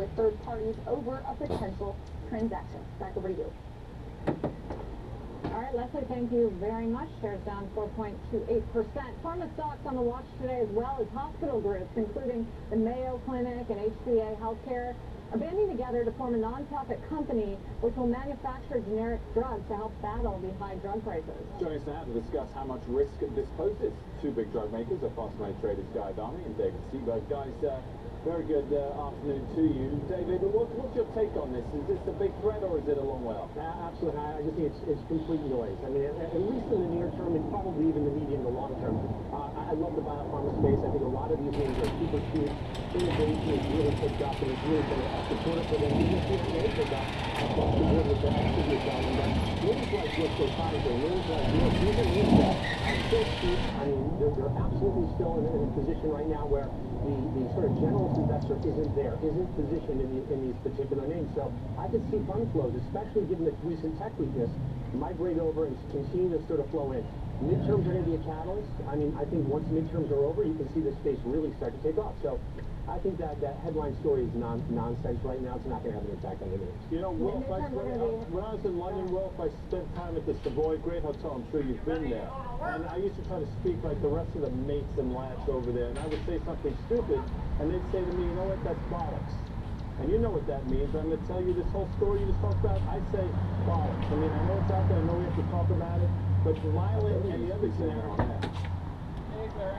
with third parties over a potential transaction. Back over to you. All right, Leslie, thank you very much. Shares down 4.28%. Pharma stocks on the watch today, as well as hospital groups, including the Mayo Clinic and HCA Healthcare, are banding together to form a nonprofit company which will manufacture generic drugs to help battle the high drug prices. Joining us now to discuss how much risk this poses. Two big drug makers are fast money traders, Guy Dami and David Seberg. Guys, very good afternoon to you. David, what's your take on this? Is this a big threat or is it a long way off? Absolutely. I just think it's complete noise. I mean, at least in the near term and probably even the medium to long term. I love the biopharma space. I think a lot of these names are super cute. Innovation is really picked up and it's really been a supporter for them. Even if they picked up across the board with the activity selling. But names like Bristol Pfizer, names like these are names that are so cheap. I mean, they're absolutely still in a position right now where the sort of generalist investor isn't positioned in these particular names. So I could see fund flows, especially given the recent tech weakness, migrate over and continue to sort of flow in. Midterms are going to be a catalyst. I mean, I think once midterms are over, you can see the space really start to take off. So I think that headline story is nonsense right now. It's not going to have an impact on the news. You know, Wolf, when I was in London, Wolf, I spent time at the Savoy, great hotel. I'm sure you've been there. And I used to try to speak like the rest of the mates and lads over there. And I would say something stupid, and they'd say to me, you know what, that's bollocks. And you know what that means. I'm going to tell you this whole story you just talked about. I say bollocks. I mean, I know it's out there. I know we have to talk about it. But Lyle and the other center on that. Hey, Claire.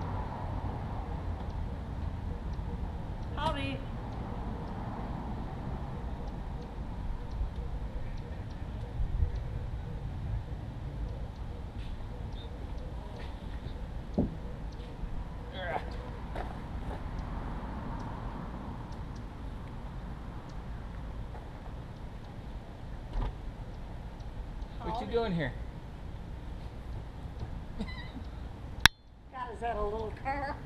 Howdy. What you doing here? God, is that a little car?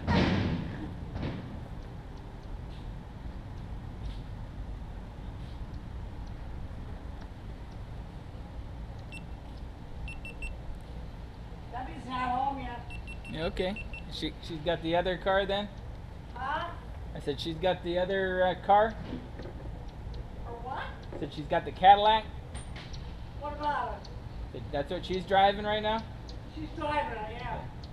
Debbie's not home yet. Yeah, okay. She's got the other car then? Huh? I said she's got the other car? Or what? I said she's got the Cadillac? What about it? That's what she's driving right now? She's driving it, yeah.